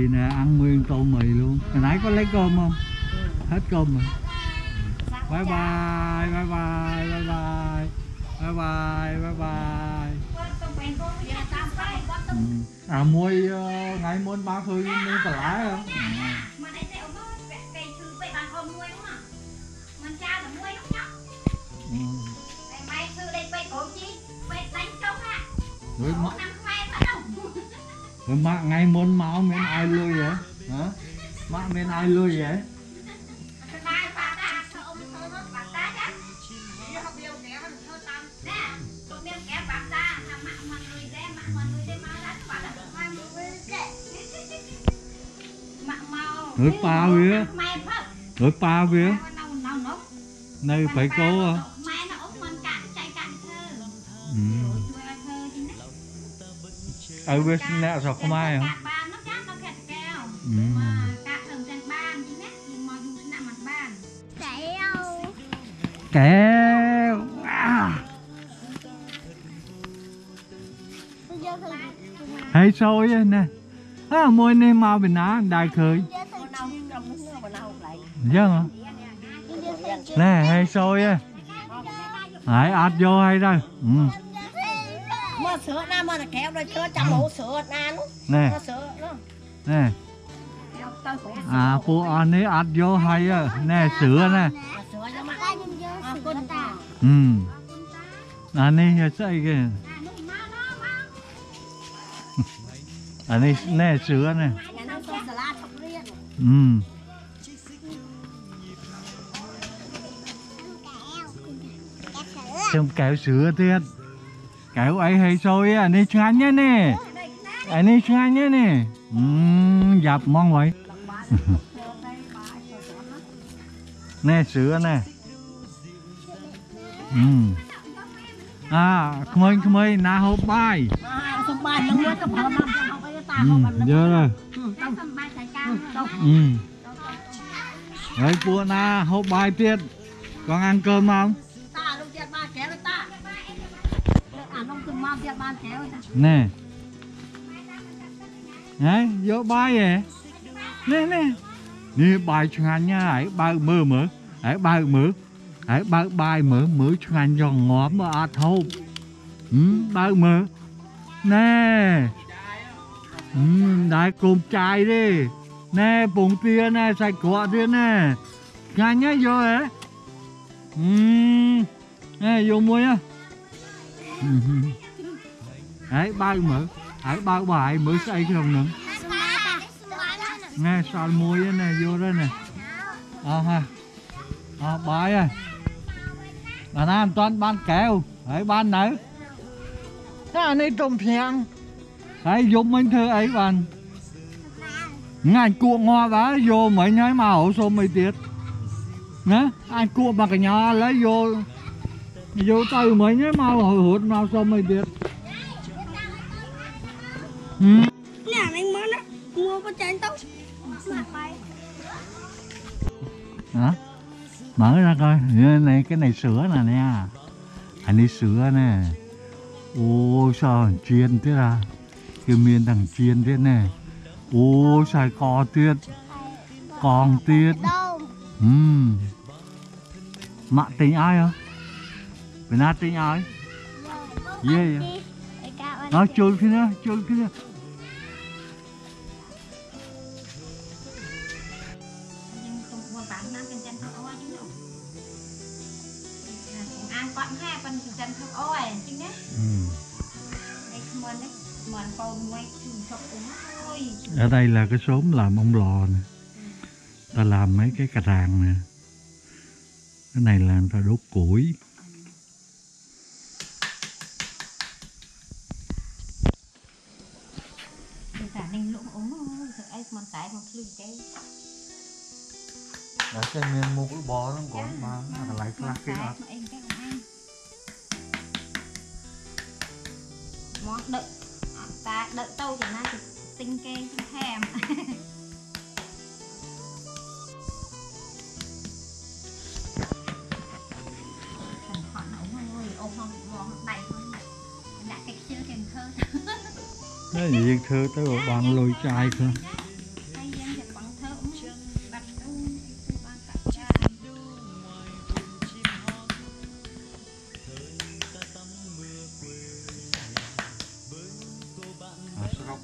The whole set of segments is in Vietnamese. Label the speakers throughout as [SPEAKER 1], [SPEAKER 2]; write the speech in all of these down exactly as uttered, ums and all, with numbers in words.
[SPEAKER 1] nè, ăn nguyên tô mì luôn. Hồi nãy có lấy cơm không? Ừ. Hết cơm rồi. Bye bye, bye bye, bye bye. Bye bye, bye bye. Ừ. À mua uh, ngày mua ba khơi mua cả lá không? Ừ. Rồi mà, rồi mà ngày muốn máu miền ai lui vậy? Hả? Mà miền ai lui vậy? Rồi pa vía, rồi pa vía, này phải cố à? Ở bên nè sao không ai không? Kéo. Hay xôi nè. À, mua nên mau bình á đại khơi. Dạ hả? Nè hay xôi á. Hãy ạt vô hay đây. Ừ.
[SPEAKER 2] Mua sữa na mua kéo rồi cho chăm hũ sữa na nó.
[SPEAKER 1] Nè. Nè. À phụ anh ấy ạt vô hay á. Nè sữa nè. Ừ. Anh ấy xây kìa. Anh ấy nè sữa nè. Ừ. Trong kéo sữa thiệt. Kéo ấy hay xôi á, anh ấy chán nhé nè. Anh ấy chán nhé nè. Ừ, dập mong vậy. Nè sữa nè. Ừ. À, không ơi, không ơi, na hộp bài. Ừ, giờ rồi. Ừ. Đấy, bữa na hộp bài tiết. Con ăn cơm không? Nè. Đấy, vô bài vậy. Nè, nè. Nè, bài chẳng hạn nha, ấy, bài mơ mở. Ấy, bài mở. Ấy, bài bài mở, mở chẳng hạn cho ngóm mà ạt hộp. Ừ, bài mở. Nè. Ừ, đấy, cùng chai đi. Nè, bụng tia nè, sạch quả tia nè. Chẳng hạn nhá, vô ấy. Ừ. Nè, vô mua nhá. Đấy, bao mở. Đấy, bao bài mở xây cái đồng nữa. Nghe, sao môi nè, vô đó nè. À ha. À, bài ơi. Bà nam toàn bán kẹo. Đấy, bán nữa. Thế anh ấy trông phèn. Đấy, dùng mình thơ ấy bạn. Ngài cuộn hoa vá vô mấy nhái mà hổ xô mấy tiết. Nè, anh cuộn bằng cái nhỏ lấy vô. Vô từ mấy nhái mà hồi hụt mà xô mấy tiết. Ừ.
[SPEAKER 2] Nè, anh mới đó. Mua có chén tốt.
[SPEAKER 1] Hả? Mở ra coi. Này, cái này sữa nè nha. Anh ấy sữa nè. Ô sao chiên thế ra. Cái miền thằng chiên thế nè. Ô xài cò tiết. Còn tiết. Ừm. Mạ tính ai không? Bên nào tính ai? Yeah, yeah. Nó chôn kia nữa, chôn kia nữa. Ở đây là cái xóm làm ông lò nè. Ta làm mấy cái cà ràng nè. Cái này là người ta đốt củi. Đã xem miền một cái bò nó còn mà nó lại khác cái đó.
[SPEAKER 2] Món đợi ta đợi tâu cho nó tinh kê thèm.
[SPEAKER 1] Nó gì thơ tới một bàn lôi chai thôi.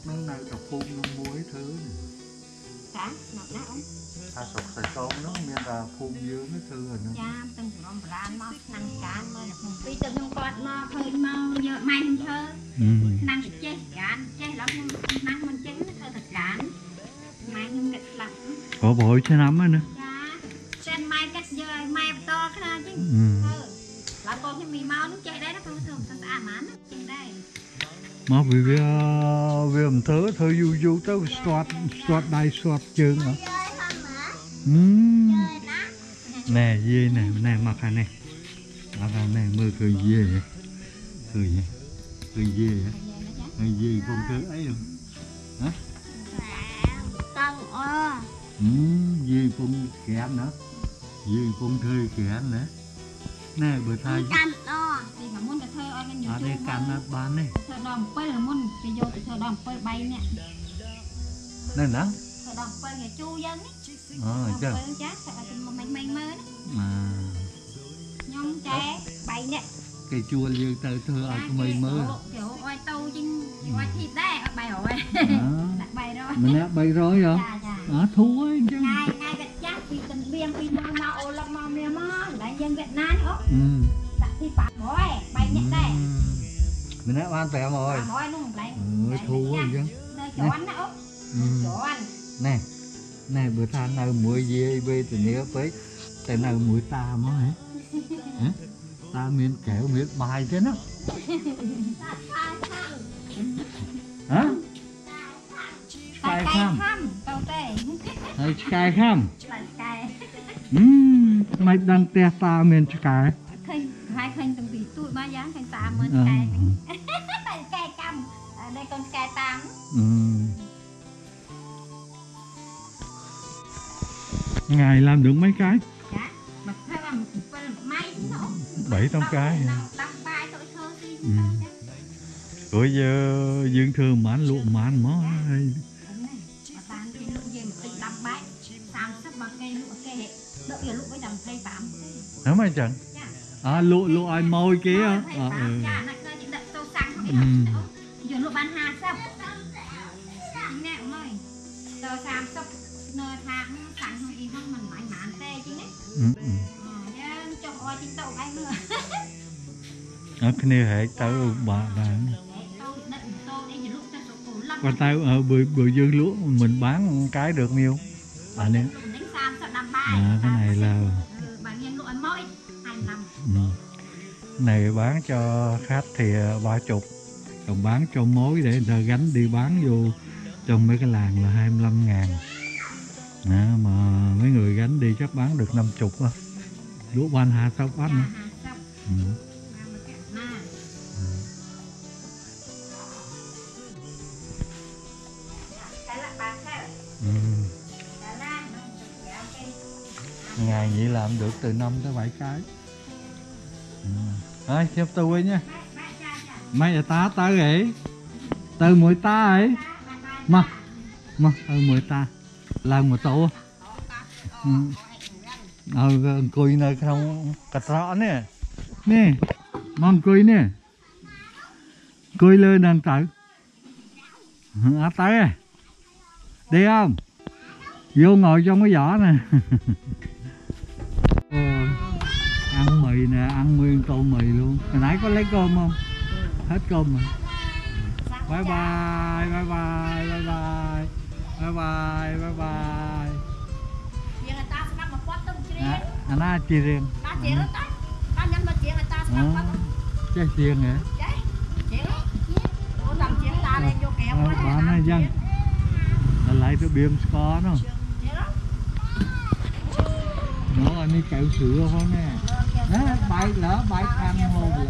[SPEAKER 1] nó này đọc phun nó muối thứ này.
[SPEAKER 2] Cả nọc nát không?
[SPEAKER 1] Tha sọc sài con nó miền là phun dưới nó thứ rồi nữa.
[SPEAKER 2] Cha từng rong ran mà năng cán mà một pi từng nhung con mà hơi mau giờ mai không thơ. Năng chết cán chết lắm năng mình chết nó thơ thật cán. Mai nhung kịch lắm.
[SPEAKER 1] Có bội cho nắm á nữa.
[SPEAKER 2] Cha trên mai cách giờ mai to cái đó chứ. Ừ. Là con cái mì mau nó chạy đấy nó không thường sao à má nó chạy đây.
[SPEAKER 1] Mà vì vì vì ẩm thớ thôi du du tới soát soát đai soát chương hả? Nè dê nè nè mặc hà nè mặc hà nè mơ cười dê vậy cười vậy cười dê vậy cười dê con thứ ấy luôn hả? Ừ, dê con kẻ nữa dê con thơi kẻ nữa nè bữa thay
[SPEAKER 2] thì mà muốn cái thơ ai cái nhiều
[SPEAKER 1] ở đây cắn nó bán này
[SPEAKER 2] thơ đòn quay là muốn thì vô thì thơ đòn quay bay nè
[SPEAKER 1] này nè
[SPEAKER 2] thơ đòn quay cái chu dân ấy
[SPEAKER 1] ờ chứ
[SPEAKER 2] chắc là mình mình mơ đấy
[SPEAKER 1] mà
[SPEAKER 2] nhông trái bay nè
[SPEAKER 1] cây chua như tơ thơ ai cũng mây mơ
[SPEAKER 2] kiểu oai tâu chinh oai thịt đấy bay hỏi đặt bay rồi
[SPEAKER 1] mình đã bay rồi rồi à thua ấy chứ
[SPEAKER 2] ngay ngay cái chắc thì tình biên thì mau mau ô lắm mau mè mau đại dân Việt Nam nữa
[SPEAKER 1] ừ
[SPEAKER 2] đặt thì phải bói bay nhẹ đây
[SPEAKER 1] mình đã ăn tẹo rồi
[SPEAKER 2] bói luôn lại
[SPEAKER 1] ừ thua rồi chứ
[SPEAKER 2] nơi chỗ anh đó chỗ anh
[SPEAKER 1] nè nè bữa than nào muối dê bê từ nhớ với tại nào muối ta mới hả hả ta miếng kẹo miếng bài thế nó hả sky khăm
[SPEAKER 2] câu tê
[SPEAKER 1] hay sky khăm
[SPEAKER 2] sky
[SPEAKER 1] ừm mày đang te ta miếng sky
[SPEAKER 2] khinh hai khinh từng vị tụi ba giá khinh ta miếng sky sky cam đây con sky tam
[SPEAKER 1] ừm ngày làm được mấy cái
[SPEAKER 2] dạ mà phải làm may nó
[SPEAKER 1] bảy tám cái rồi giờ dương thường mán lụa mán mó hả mấy chẳng à lụa lụa ai môi kia à ừ
[SPEAKER 2] giờ lụa bán hà sắp nè ơi tờ sam sắp nơi tháng tháng không đi không mình mãi mán tê chứ đấy cho oi chính tàu anh nữa
[SPEAKER 1] ở cái này hệ tao bà bà còn tao ở bưởi bưởi dương lúa mình bán cái được nhiêu à nè à, cái này là ừ. Này bán cho khách thì ba chục còn bán cho mối để người ta gánh đi bán vô trong mấy cái làng là hai mươi lăm ngàn à, mà mấy người gánh đi chắc bán được năm chục á lúa ban hà sao bán nữa ừ. Ừ. Ngày vậy làm được từ năm tới bảy cái ừ. Thôi chép tôi nha mấy người ta tới vậy từ mười ta ấy mà mà từ mười ta làm một tổ ừ. Ờ cười nơi không cạch rõ nè nè mong cười nè cười lên đang tự à, tới à đi không vô ngồi trong cái vỏ nè ăn mì nè ăn nguyên tô mì luôn hồi nãy có lấy cơm không hết cơm rồi bye bye bye bye bye bye bye bye bye bye à, anh á chia riêng chơi chiên hả bà nói dân là lại cái biếm có nó nó anh đi kẹo sữa không nè đó bay lỡ bay khăn hô vậy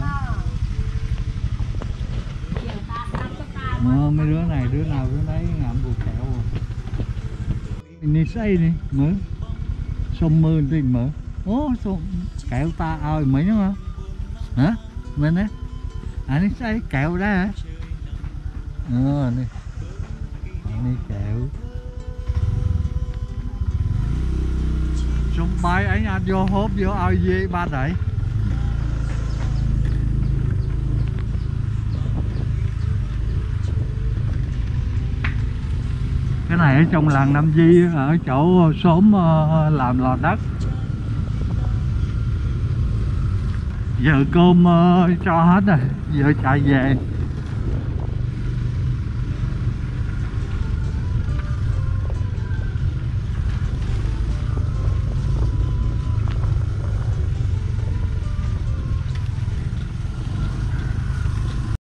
[SPEAKER 1] ờ, mấy đứa này đứa nào đứa đấy ngậm bùa kẹo rồi đi xây đi mở sông mưa thì mở ô sông kẹo ta ơi mấy nữa hả hả mình á anh đi xây kẹo đó hả ờ này anh đi kẹo sông bay ấy anh vô hốp vô ao dê ba đẩy này ở trong làng Nam Di, ở chỗ xóm uh, làm lò đất. Giờ cơm uh, cho hết rồi, giờ chạy về.